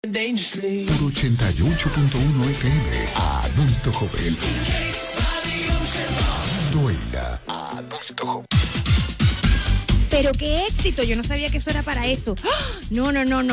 Por 88.1 FM, Adulto Joven. Duela. Adulto Joven. Pero qué éxito, yo no sabía que eso era para eso. ¡Ah! No.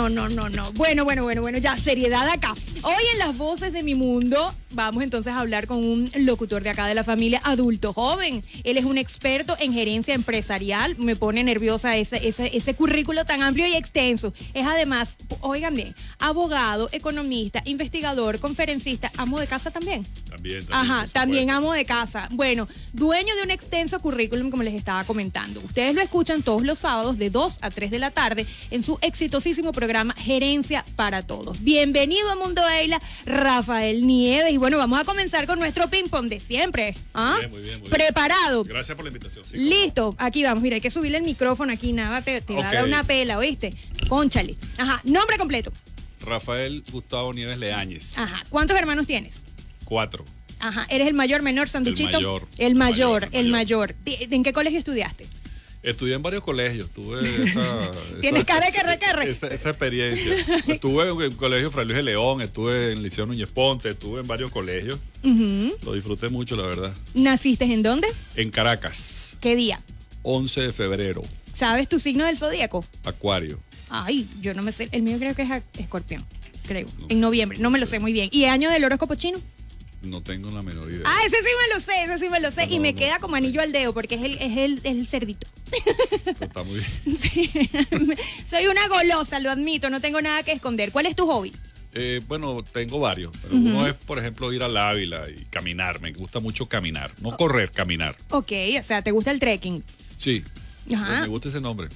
Bueno, ya, seriedad acá. Hoy en Las Voces de mi Mundo vamos entonces a hablar con un locutor de acá de la familia Adulto Joven. Él es un experto en gerencia empresarial. Me pone nerviosa ese currículo tan amplio y extenso. Es además, oigan bien, abogado, economista, investigador, conferencista, amo de casa también. También. Ajá, también amo de casa. Bueno, dueño de un extenso currículum, como les estaba comentando. Ustedes lo escuchan todos los sábados de 2 a 3 de la tarde en su exitosísimo programa Gerencia para Todos. Bienvenido a Mundo Eila, Rafael Nieves. Y bueno, vamos a comenzar con nuestro ping-pong de siempre. ¿Ah? Muy bien. ¿Preparado? Gracias por la invitación. Sí, listo, aquí vamos. Mira, hay que subirle el micrófono aquí, nada, te va a dar una pela, ¿oíste? Cónchale. Ajá, nombre completo. Rafael Gustavo Nieves Leáñez. Ajá, ¿cuántos hermanos tienes? 4. Ajá, ¿eres el mayor, menor, sanduchito? El mayor. El mayor. ¿En qué colegio estudiaste? Estudié en varios colegios, tuve ¿Tienes cara de que esa experiencia. Estuve en el colegio Fray Luis de León, estuve en el Liceo Núñez Ponte, estuve en varios colegios. Lo disfruté mucho, la verdad. ¿Naciste en dónde? En Caracas. ¿Qué día? 11 de febrero. ¿Sabes tu signo del zodíaco? Acuario. Ay, yo no me sé. El mío creo que es Escorpión, creo. En noviembre, no me lo sé muy bien. ¿Y año del horóscopo chino? No tengo la menor idea. Ah, ese sí me lo sé. No, y me queda como anillo al dedo porque es el cerdito. Está muy bien. Sí. Soy una golosa, lo admito, no tengo nada que esconder. ¿Cuál es tu hobby? Bueno, tengo varios. Pero uno es, por ejemplo, ir al Ávila y caminar. Me gusta mucho caminar. No correr, caminar. Ok, o sea, ¿te gusta el trekking? Sí. Ajá. Me gusta ese nombre.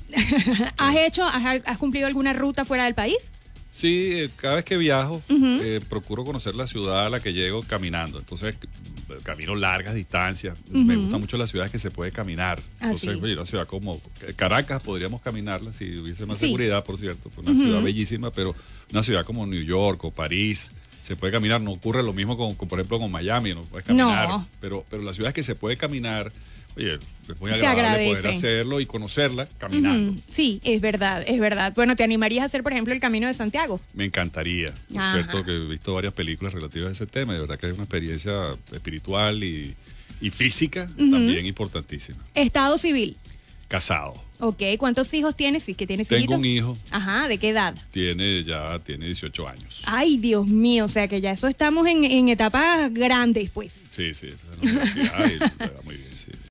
¿Has cumplido alguna ruta fuera del país? Sí, cada vez que viajo, procuro conocer la ciudad a la que llego caminando. Entonces, camino largas distancias. Me gustan mucho las ciudades que se puede caminar. Entonces, oye, una ciudad como Caracas podríamos caminarla si hubiese más seguridad, por cierto. Una ciudad bellísima, pero una ciudad como New York o París se puede caminar. No ocurre lo mismo con por ejemplo, con Miami, no puedes caminar. No. Pero las ciudades que se puede caminar, oye, es muy agradable poder hacerlo y conocerla caminando. Sí, es verdad. Bueno, ¿te animarías a hacer, por ejemplo, el Camino de Santiago? Me encantaría. Es cierto que he visto varias películas relativas a ese tema y de verdad que es una experiencia espiritual y física también importantísima. Estado civil. Casado. Ok, ¿cuántos hijos tienes? Sí, que tienes Tengo un hijo. Ajá, ¿de qué edad? Tiene 18 años. Ay, Dios mío, o sea que ya eso estamos en etapas grandes, pues. Sí, en la universidad y le va muy bien.